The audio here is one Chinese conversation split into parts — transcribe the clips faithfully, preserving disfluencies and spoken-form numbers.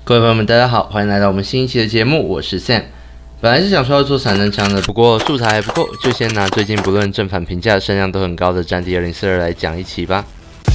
各位朋友们，大家好，欢迎来到我们新一期的节目，我是 Sam。本来是想说要做散弹枪的，不过素材还不够，就先拿最近不论正反评价声量都很高的《战地二零四二》来讲一期吧。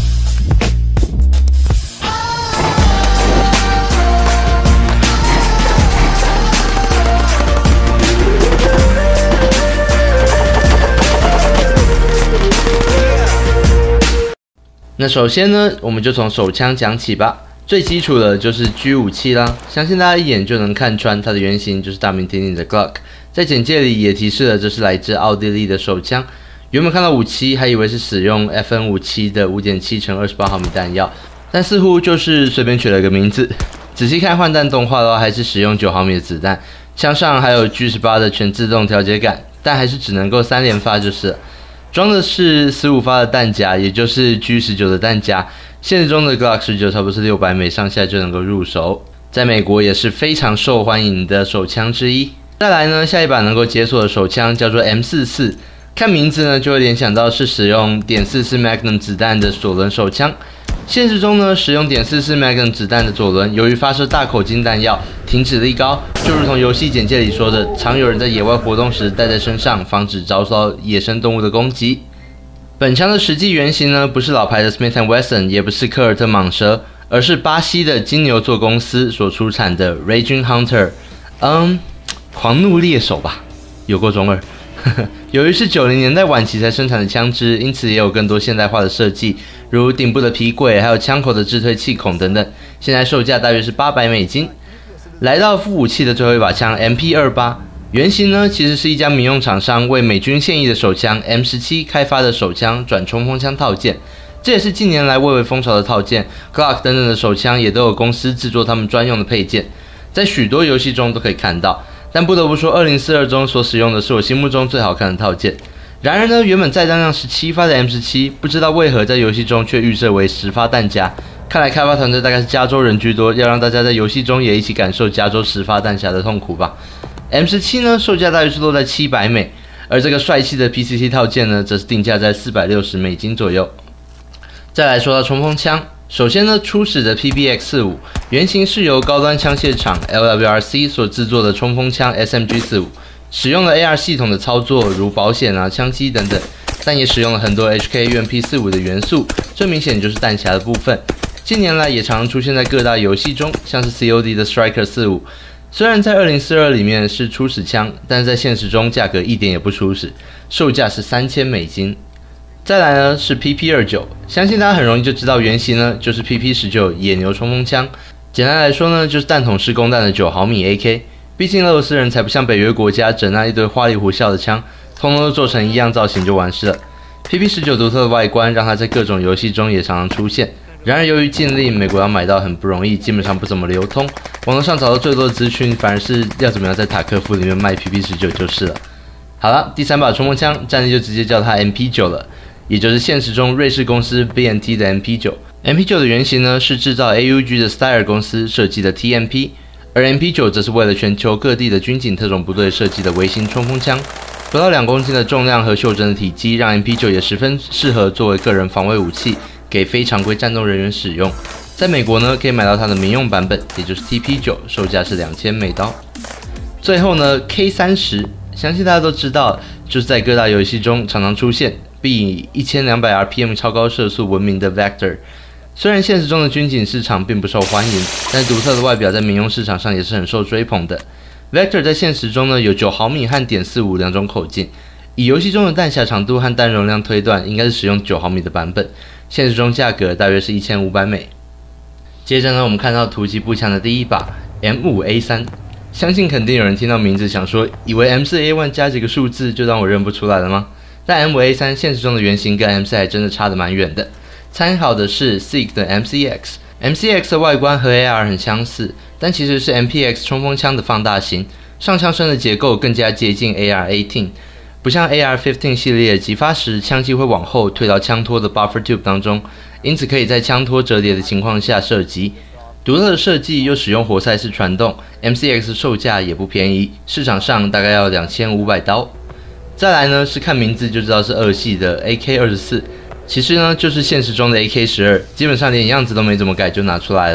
那首先呢，我们就从手枪讲起吧。最基础的就是 G 武器啦，相信大家一眼就能看穿它的原型就是大名鼎鼎的 Glock。在简介里也提示了这是来自奥地利的手枪。原本看到武器还以为是使用 F N 五十七的 五点七乘二十八毫米弹药，但似乎就是随便取了个名字。仔细看换弹动画的话，还是使用九毫米的子弹，枪上还有 G 十八的全自动调节杆，但还是只能够三连发就是了。装的是十五发的弹夹，也就是 G 十九的弹夹。现实中的 Glock 十九差不多是六百枚上下就能够入手，在美国也是非常受欢迎的手枪之一。再来呢，下一把能够解锁的手枪叫做 M 四十四， 看名字呢就会联想到是使用点四四 Magnum 子弹的左轮手枪。现实中呢，使用点四四 Magnum 子弹的左轮，由于发射大口径弹药，停止力高，就如同游戏简介里说的，常有人在野外活动时带在身上，防止遭到野生动物的攻击。本枪的实际原型呢，不是老牌的 Smith and Wesson， 也不是科尔特蟒蛇，而是巴西的金牛座公司所出产的 Raging Hunter， 嗯，狂怒猎手吧，有够中二。由于是九零年代晚期才生产的枪支，因此也有更多现代化的设计，如顶部的皮轨，还有枪口的自推气孔等等。现在售价大约是八百美金。来到副武器的最后一把枪 M P 二十八。原型呢，其实是一家民用厂商为美军现役的手枪 M 十七 开发的手枪转冲锋枪套件，这也是近年来蔚为风潮的套件。Glock 等等的手枪也都有公司制作他们专用的配件，在许多游戏中都可以看到。但不得不说，二零四二中所使用的是我心目中最好看的套件。然而呢，原本载弹量十七发的 M 十七，不知道为何在游戏中却预设为十发弹夹。看来开发团队大概是加州人居多，要让大家在游戏中也一起感受加州十发弹夹的痛苦吧。M 十七 呢，售价大约是落在七百美，而这个帅气的 P C C 套件呢，则是定价在四百六十美金左右。再来说到冲锋枪，首先呢，初始的 P B X 四十五 原型是由高端枪械厂 L W R C 所制作的冲锋枪 S M G 四十五， 使用了 A R 系统的操作，如保险啊、枪机等等，但也使用了很多 H K U M P 四十五 的元素，最明显就是弹匣的部分。近年来也常常出现在各大游戏中，像是 C O D 的 Striker 四十五。虽然在二零四二里面是初始枪，但是在现实中价格一点也不初始，售价是三千美金。再来呢是 P P 二十九， 相信大家很容易就知道原型呢就是 P P 十九 野牛冲锋枪。简单来说呢，就是弹筒式供弹的九毫米 A K。毕竟俄罗斯人才不像北约国家整那一堆花里胡哨的枪，通通都做成一样造型就完事了。P P 十九 独特的外观让它在各种游戏中也常常出现。然而由于禁令，美国要买到很不容易，基本上不怎么流通。网络上找到最多的资讯，反而是要怎么样在塔科夫里面卖 P P 十九 就是了。好了，第三把冲锋枪，战力就直接叫它 M P 九 了，也就是现实中瑞士公司 B N T 的 M P 九。M P 九 的原型呢是制造 A U G 的 Steyr 公司设计的 T M P， 而 M P 九 则是为了全球各地的军警特种部队设计的微型冲锋枪。不到两公斤的重量和袖珍的体积，让 M P 九 也十分适合作为个人防卫武器，给非常规战斗人员使用。在美国呢，可以买到它的民用版本，也就是 T P 九， 售价是两千美刀。最后呢 ，K 三十， 相信大家都知道，就是在各大游戏中常常出现，并以一千两百 R P M 超高射速闻名的 Vector。虽然现实中的军警市场并不受欢迎，但独特的外表在民用市场上也是很受追捧的。Vector 在现实中呢有九毫米和点四五两种口径，以游戏中的弹匣长度和弹容量推断，应该是使用九毫米的版本。现实中价格大约是一千五百美。接着呢，我们看到突击步枪的第一把 M 五 A 三， 相信肯定有人听到名字想说，以为 M 四 A 一 加几个数字就让我认不出来了吗？但 M 五 A 三 现实中的原型跟 M 四 还真的差得蛮远的。参考的是 S I G 的 M C X，M C X 的外观和 A R 很相似，但其实是 M P X 冲锋枪的放大型，上枪身的结构更加接近 A R 十八， 不像 A R 十五 系列击发时枪机会往后退到枪托的 buffer tube 当中，因此可以在枪托折叠的情况下射击。独特的设计又使用活塞式传动 ，M C X 售价也不便宜，市场上大概要两千五百刀。再来呢是看名字就知道是俄系的 A K 二十四， 其实呢就是现实中的 A K 十二， 基本上连样子都没怎么改就拿出来了。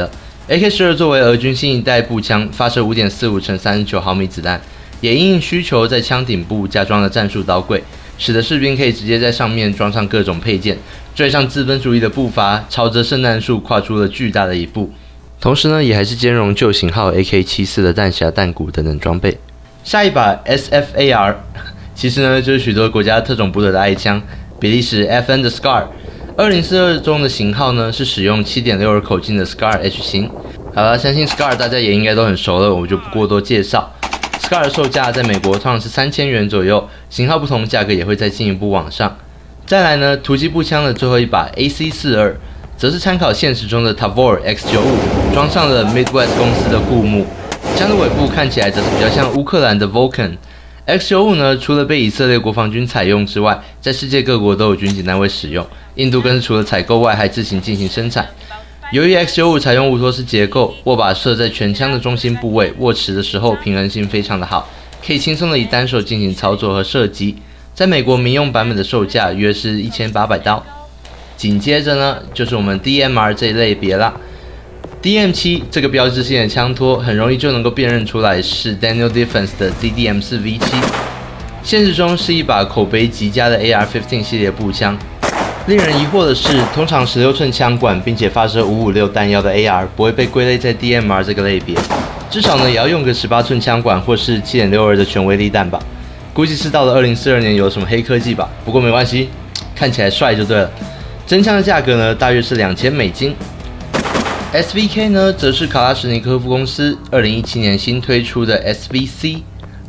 A K 十二 作为俄军新一代步枪，发射 五点四五乘三十九毫米子弹，也因应需求在枪顶部加装了战术刀柜，使得士兵可以直接在上面装上各种配件，追上资本主义的步伐，朝着圣诞树跨出了巨大的一步。同时呢，也还是兼容旧型号 A K 七十四 的弹匣、弹鼓等等装备。下一把 S F A R， 其实呢就是许多国家特种部队的爱枪，比利时 F N 的 Scar。二零四二中的型号呢是使用 七点六二 口径的 Scar H 型。好了，相信 Scar 大家也应该都很熟了，我就不过多介绍。Scar 的售价在美国通常是三千元左右，型号不同，价格也会再进一步往上。再来呢，突击步枪的最后一把 A C 四十二。则是参考现实中的 Tavor X 九十五，装上了 Midwest 公司的护木，枪的尾部看起来则是比较像乌克兰的 Vulcan。X 九十五呢，除了被以色列国防军采用之外，在世界各国都有军警单位使用。印度更是除了采购外，还自行进行生产。由于 X 九十五采用无托式结构，握把设在全枪的中心部位，握持的时候平衡性非常的好，可以轻松的以单手进行操作和射击。在美国民用版本的售价约是一千八百刀。紧接着呢，就是我们 D M R 这一类别啦。D M 七 这个标志性的枪托，很容易就能够辨认出来是 Daniel Defense 的 D D M 四 V 七。现实中是一把口碑极佳的 A R 十五 系列步枪。令人疑惑的是，通常十六寸枪管并且发射五五六弹药的 A R 不会被归类在 D M R 这个类别，至少呢也要用个十八寸枪管或是 七点六二 的全威力弹吧。估计是到了二零四二年有什么黑科技吧，不过没关系，看起来帅就对了。真枪的价格呢，大约是两千美金。S V K 呢，则是卡拉什尼科夫公司二零一七年新推出的 S V C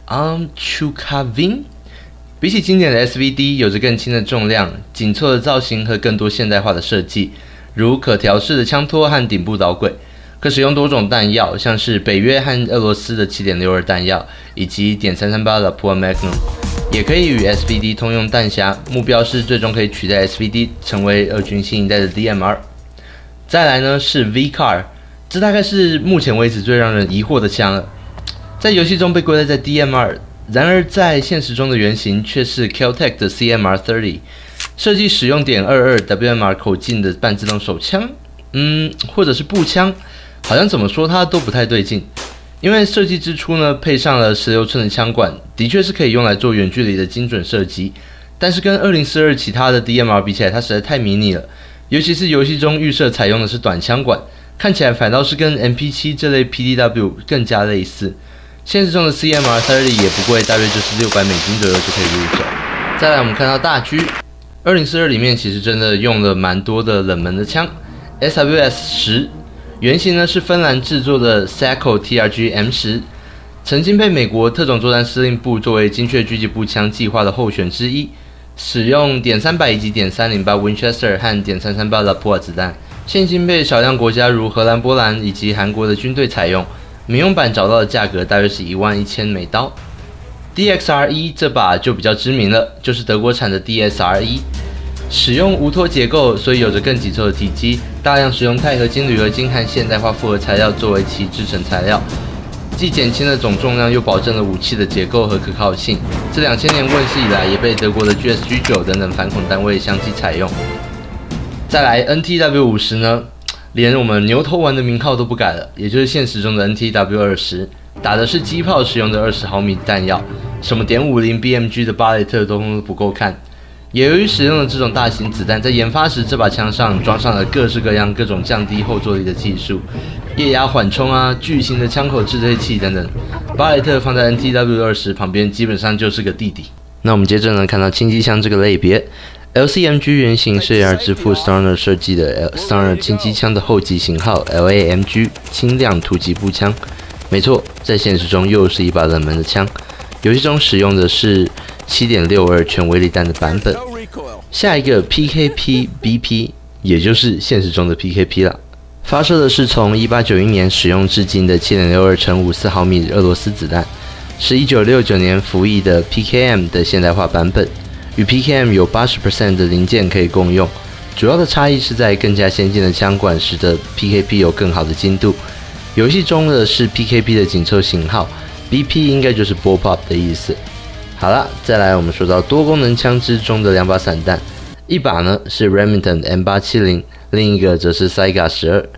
Amchukavin。比起经典的 S V D， 有着更轻的重量、紧凑的造型和更多现代化的设计，如可调式的枪托和顶部导轨，可使用多种弹药，像是北约和俄罗斯的 七点六二 弹药，以及 点三三八 Lapua Magnum。也可以与 S V D 通用弹匣，目标是最终可以取代 S V D 成为俄军新一代的 D M R。再来呢是 V CAR， 这大概是目前为止最让人疑惑的枪了。在游戏中被归类在 D M R， 然而在现实中的原型却是 Kel-Tec 的 C M R 三十， 设计使用 点二二 W M R 口径的半自动手枪，嗯，或者是步枪，好像怎么说它都不太对劲。因为设计之初呢，配上了十六寸的枪管，的确是可以用来做远距离的精准射击，但是跟二零四二其他的 D M R 比起来，它实在太迷你了。尤其是游戏中预设采用的是短枪管，看起来反倒是跟 M P 七 这类 P D W 更加类似。现实中的 C M R 三十 也不贵，大约就是六百美金左右就可以入手。再来我们看到大狙，二零四二里面其实真的用了蛮多的冷门的枪 ，S W S 十。原型呢是芬兰制作的 Sako T R G M 十， 曾经被美国特种作战司令部作为精确狙击步枪计划的候选之一，使用点三百以及点三零八 Winchester 和点三三八 Lapua 子弹，现今被少量国家如荷兰、波兰以及韩国的军队采用。民用版找到的价格大约是一万一千美刀。D X R 一 这把就比较知名了，就是德国产的 D S R 一。使用无托结构，所以有着更紧凑的体积，大量使用钛合金、铝合金和现代化复合材料作为其制成材料，既减轻了总重量，又保证了武器的结构和可靠性。自两千年问世以来，也被德国的 G S G 九 等等反恐单位相继采用。再来 N T W 五十 呢，连我们牛头丸的名号都不改了，也就是现实中的 N T W 二十，打的是机炮使用的二十毫米弹药，什么点五零 B M G 的巴雷特都不够看。也由于使用了这种大型子弹，在研发时这把枪上装上了各式各样各种降低后坐力的技术，液压缓冲啊、巨型的枪口制推器等等。巴雷特放在 N T W 二十 旁边，基本上就是个弟弟。那我们接着呢看到轻机枪这个类别 ，L C M G 原型是 A R 之父 Stoner 设计的 Stoner 轻机枪的后继型号 L A M G 轻量突击步枪。没错，在现实中又是一把冷门的枪，游戏中使用的是 七点六二 全威力弹的版本。下一个 P K P B P， 也就是现实中的 P K P 啦，发射的是从一八九一年使用至今的 七点六二乘五十四毫米俄罗斯子弹，是一九六九年服役的 P K M 的现代化版本，与 P K M 有 百分之八十 的零件可以共用，主要的差异是在更加先进的枪管使得 P K P 有更好的精度。游戏中的是 P K P 的紧凑型号， B P 应该就是 Bullpup 的意思。好了，再来我们说到多功能枪支中的两把散弹，一把呢是 Remington M 八七零， 另一个则是 Saiga 十二。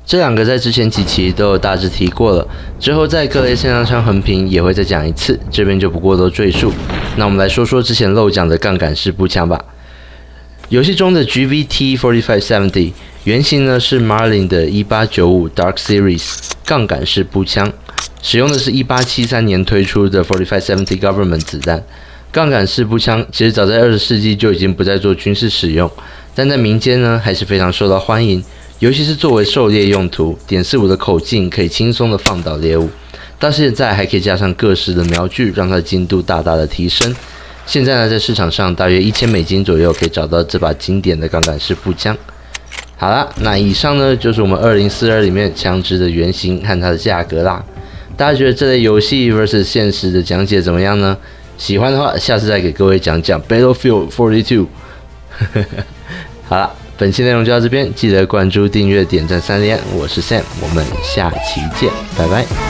这两个在之前几期都有大致提过了，之后在各类限量枪横屏也会再讲一次，这边就不过多赘述。那我们来说说之前漏讲的杠杆式步枪吧。游戏中的 G V T 四五七零原型呢是 Marlin 的一八九五 Dark Series 杠杆式步枪，使用的是一八七三年推出的四五七七零 Government 子弹。杠杆式步枪其实早在二十世纪就已经不再做军事使用，但在民间呢还是非常受到欢迎，尤其是作为狩猎用途，点四五的口径可以轻松的放倒猎物，到现在还可以加上各式的瞄具，让它的精度大大的提升。现在呢，在市场上大约一千美金左右可以找到这把经典的杠杆式步枪。好啦，那以上呢就是我们二零四二里面枪支的原型和它的价格啦。大家觉得这类游戏 versus 现实的讲解怎么样呢？喜欢的话，下次再给各位讲讲 Battlefield 四十二。好啦，本期内容就到这边，记得关注、订阅、点赞三连。我是 Sam， 我们下期见，拜拜。